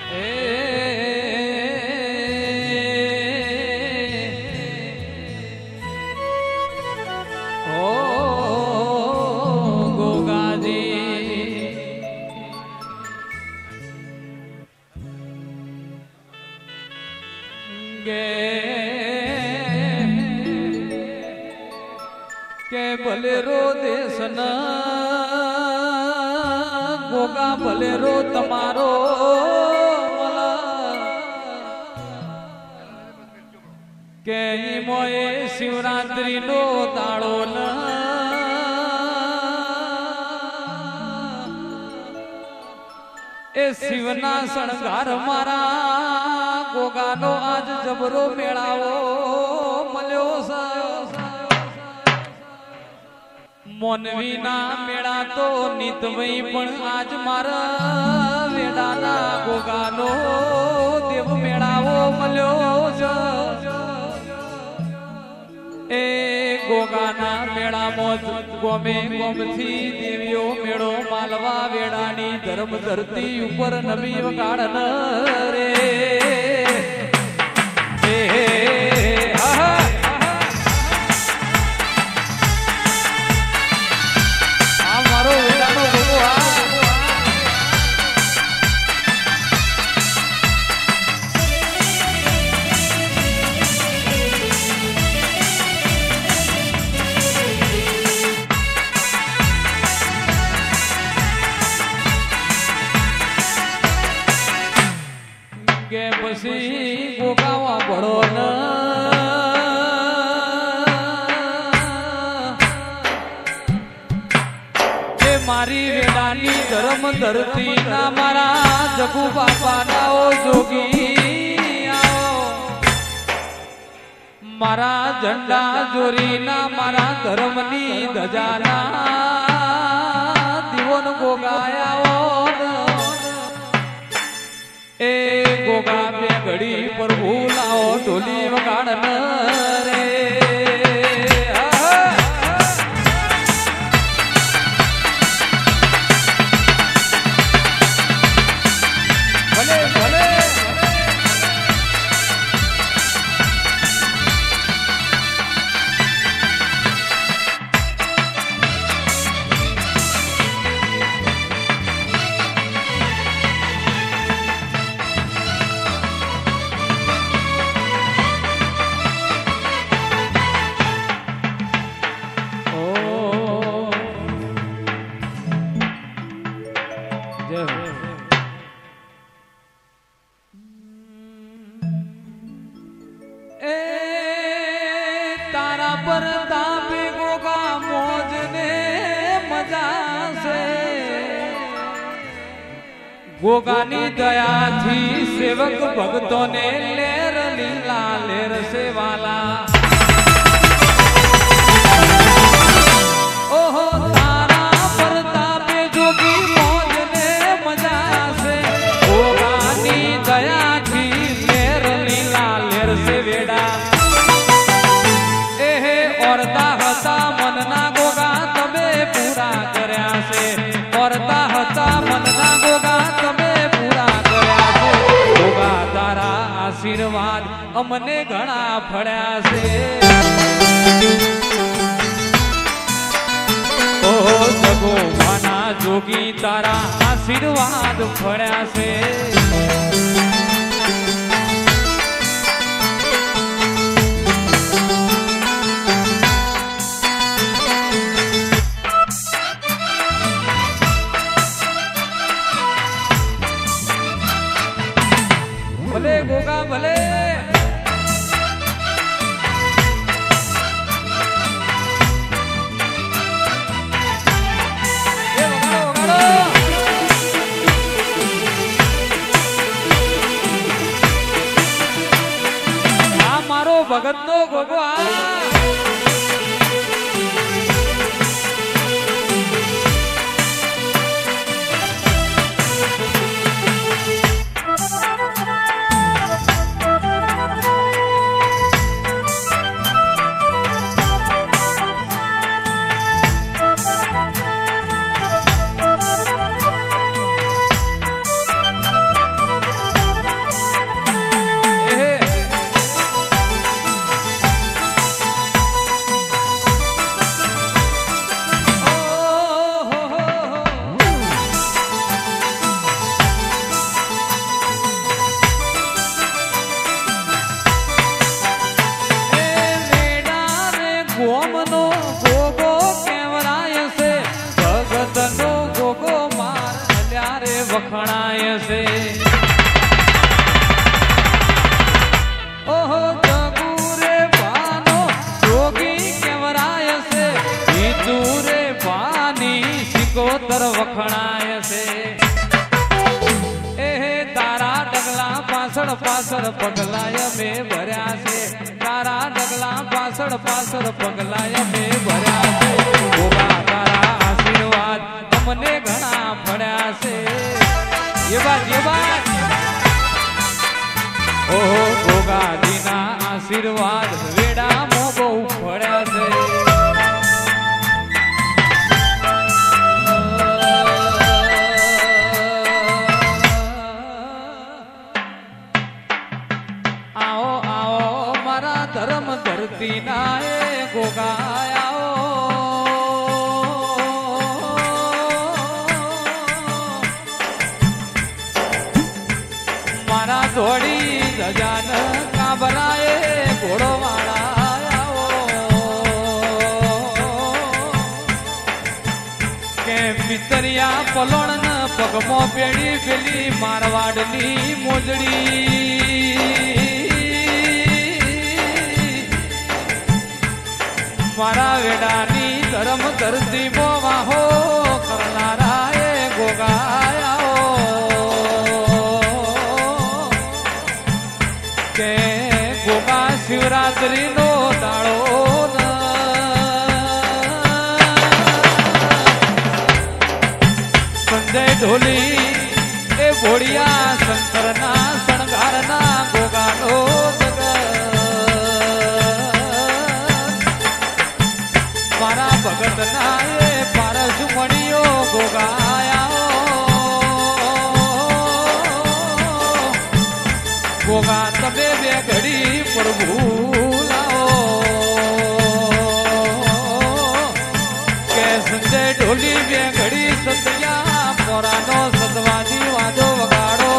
के भले रो देशना गोगा भले रो तमारो के मोए शिवरात्रि नो दाड़ो न ए शिवना शणगार मारा गोगा नो आज जबरो मेळावो मल्यो सा मोनवी ना मेळा तो नितवई पण आज मारा वेडाना गोगानो देव मेळावो मल्यो ए गोगाना मेळा मोज गोमे गोमथी देवियो मेळो मालवा वेडानी धर्म धरती ऊपर नबी वगाड़न रे गोगावा भरो न मारी वेडानी धर्म धरती ना मारा जगू बापा ना ओ जोगी आओ मारा झंडा जोरी ना मारा धर्मनी धजाना दिवोन गोगाया ए गोगा पे घड़ी पर भूलाओ ढोली वगाड़न रे भले भले तारा पर तापे गोगा मौज ने मजा से गोगानी दया थी सेवक भक्तों ने लेर लीला लेर से वाला ओहो तारा पर तापे जोगी मौज ने मजा से गोगानी दया थी लेर लीला लेर से वेड़ा मनना गोगा तबे पूरा कर्या से औरता हता मनना गोगा तबे पूरा कर्या से गोगा तारा आशीर्वाद अमने घणा फळ्या से ओ जगो वाना जोगी तारा आशीर्वाद फळ्या से भले गोगा भले आ मारो भगत नो गोगो વખણાય છે ઓહો જગુરે પાનો જોગી કેવરાય છે ઈતુરે પાની સિકોતર વખણાય છે એ તારા ડગલા પાછળ પાછળ પગલાય મે ભર્યા છે તારા ડગલા પાછળ પાછળ પગલાય મે ભર્યા છે ગોગા તારા આશીર્વાદ અમને ઘણા પડ્યા છે એવા ઓહો ગોગાજીના આશીર્વાદ વેડામાં બહુ પડ્યા છે આવો આવો મારા ધર્મ ધરતી ના એ ગોગા મારા ધોળી ધજાન કાબરાએ ઘોડો વાળા કે મિતરિયા પલોણ પગમો પેડી પેલી મારવાડની મોજડી મારા વેડાની ધર્મ ધરતી વાહો કરનારા એ ગોગા કે ગોગા શિવરાત્રી નો દાડો સંજય ઢોલી એ ભોળિયા શંકરના શણગારના ગોગાનો મારા ભગતના એ પારસ મણિયો ગોગાયા ગોગા તમે બે ઘડી પ્રભુ લાવો કે સંજય ઢોલી બે ઘડી સત્યા પોરાનો સતવાદી વાદો વગાડો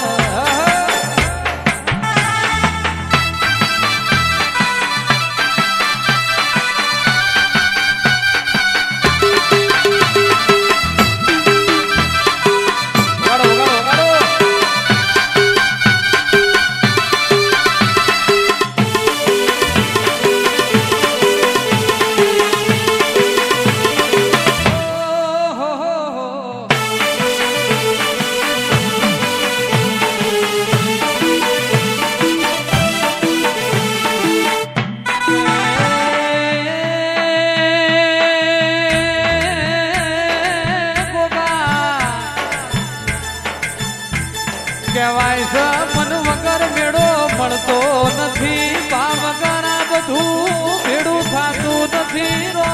કહેવાય છે મન વગર મેળો મળતો નથી પા વગર આ બધું ભેડું થતું નથી રો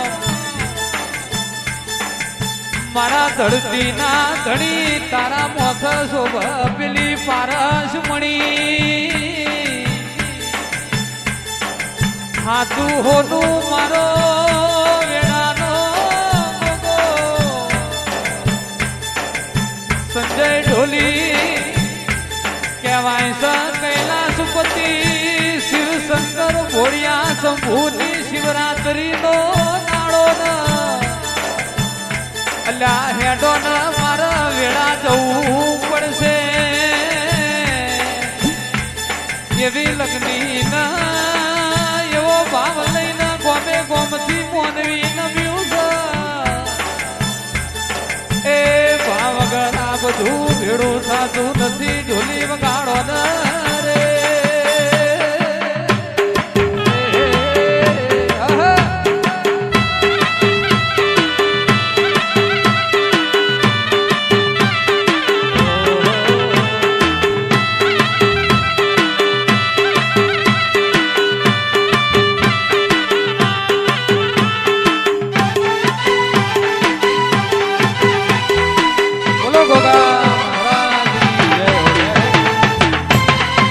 મારા ધરતી ના ધણી તારા મોથ શોભ પેલી પારસ મણી હાથું હોનું મારો વેડાનો સંજય ઢોલી કહેવાય છે કૈલાસપતિ શિવ શંકર ભોળિયા શંભુની શિવરાત્રી નો નાળો અલ્યા હેડો ન મારા વેળા જવું પડશે એવી લગ્ની ન એવો ભાવ લઈને ગોમે ગોમથી મોનવી નમ્યું છે એ ભાવ વગર આ બધું ભેડું થતું નથી ઢોલી વગાડો ન રે બોલો ગોગા મહારાજ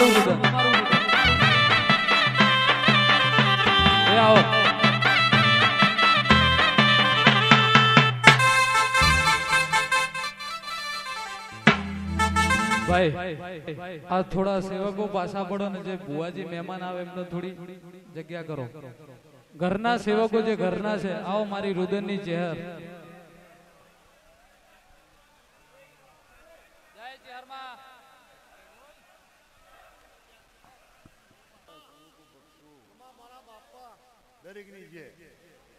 તમારું રુદન એ આવો ભાઈ આ થોડા સેવકો પાછા પડો ને જે બુઆજી મહેમાન આવે એમને થોડી જગ્યા કરો ઘરના સેવકો જે ઘરના છે આવો મારી રુદનની ચહેર દરેકની છે